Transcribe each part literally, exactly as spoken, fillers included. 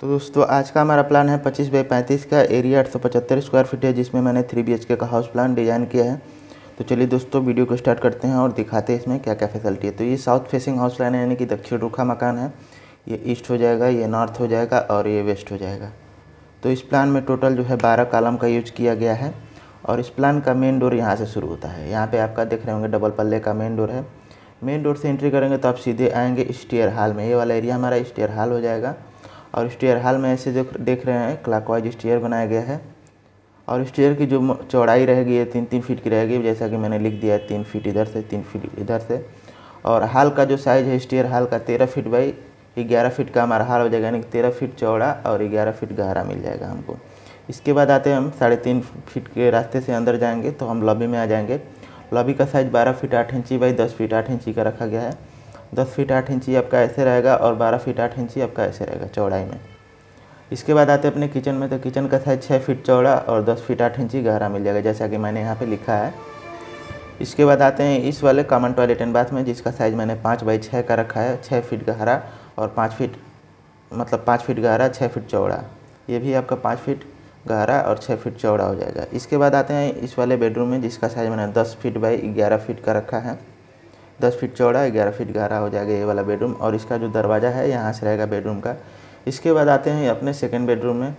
तो दोस्तों आज का हमारा प्लान है पच्चीस बाई पैंतीस का, एरिया आठ सौ पचहत्तर स्क्वायर फीट है, जिसमें मैंने थ्री बी एच के का हाउस प्लान डिज़ाइन किया है। तो चलिए दोस्तों वीडियो को स्टार्ट करते हैं और दिखाते हैं इसमें क्या क्या फैसिलिटी है। तो ये साउथ फेसिंग हाउस प्लान है, यानी कि दक्षिण रुखा मकान है। ये ईस्ट हो जाएगा, ये नॉर्थ हो जाएगा और ये वेस्ट हो जाएगा। तो इस प्लान में टोटल जो है बारह कॉलम का यूज किया गया है। और इस प्लान का मेन डोर यहाँ से शुरू होता है। यहाँ पे आपका देख रहे होंगे डबल पल्ले का मेन डोर है। मेन डोर से एंट्री करेंगे तो आप सीधे आएंगे स्टेयर हॉल में। ये वाला एरिया हमारा स्टेयर हॉल हो जाएगा। और स्टेयर हॉल में ऐसे जो देख रहे हैं क्लॉकवाइज स्टेयर बनाया गया है। और स्टेयर की जो चौड़ाई रहेगी ये तीन तीन फीट की रहेगी, जैसा कि मैंने लिख दिया है, तीन फीट इधर से तीन फीट इधर से। और हॉल का जो साइज़ है स्टेयर हॉल का तेरह फीट बाई ग्यारह फीट का हमारा हॉल हो जाएगा, यानी कि तेरह फीट चौड़ा और ग्यारह फीट गहरा मिल जाएगा हमको। इसके बाद आते हैं हम साढ़े तीन फीट के रास्ते से अंदर जाएंगे तो हम लॉबी में आ जाएंगे। लॉबी का साइज़ बारह फीट आठ इंची बाई दस फीट आठ इंची का रखा गया है। दस फीट आठ इंची आपका ऐसे रहेगा और बारह फीट आठ इंची आपका ऐसे रहेगा चौड़ाई में। इसके बाद आते हैं अपने किचन में। तो किचन का साइज़ छः फीट चौड़ा और दस फीट आठ इंची गहरा मिल जाएगा, जैसा कि मैंने यहाँ पे लिखा है। इसके बाद आते हैं इस वाले कॉमन टॉयलेट एंड बाथ में, जिसका साइज़ मैंने पाँच बाई छः का रखा है। छः फीट गहरा और पाँच फीट मतलब पाँच फीट गहरा छः फीट चौड़ा। ये भी आपका पाँच फीट गहरा और छः फीट चौड़ा हो जाएगा। इसके बाद आते हैं इस वाले बेडरूम में, जिसका साइज़ मैंने दस फीट बाई ग्यारह फीट का रखा है। दस फीट चौड़ा ग्यारह फीट गहरा हो जाएगा ये वाला बेडरूम। और इसका जो दरवाज़ा है यहाँ से रहेगा बेडरूम का। इसके बाद आते हैं अपने सेकंड बेडरूम में।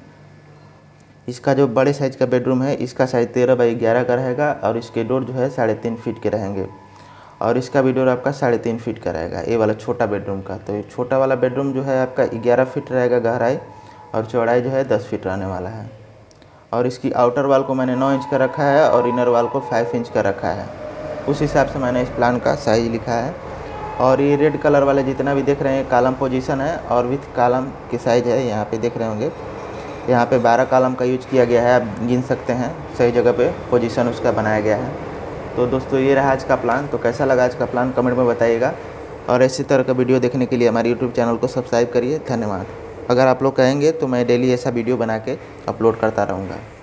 इसका जो बड़े साइज़ का बेडरूम है, इसका साइज़ तेरह बाई ग्यारह का रहेगा और इसके डोर जो है साढ़े तीन फीट के रहेंगे। और इसका भी डोर आपका साढ़े तीन फीट का रहेगा, ये वाला छोटा बेडरूम का। तो ये छोटा वाला बेडरूम जो है आपका ग्यारह फीट रहेगा गहराई और चौड़ाई जो है दस फीट रहने वाला है। और इसकी आउटर वाल को मैंने नौ इंच का रखा है और इनर वाल को फाइव इंच का रखा है। उस हिसाब से मैंने इस प्लान का साइज़ लिखा है। और ये रेड कलर वाले जितना भी देख रहे हैं कॉलम पोजीशन है और विथ कॉलम की साइज़ है, यहाँ पे देख रहे होंगे। यहाँ पे बारह कॉलम का यूज किया गया है, आप गिन सकते हैं, सही जगह पे पोजीशन उसका बनाया गया है। तो दोस्तों ये रहा आज का प्लान। तो कैसा लगा आज का प्लान कमेंट में बताइएगा। और इसी तरह का वीडियो देखने के लिए हमारे यूट्यूब चैनल को सब्सक्राइब करिए। धन्यवाद। अगर आप लोग कहेंगे तो मैं डेली ऐसा वीडियो बना के अपलोड करता रहूँगा।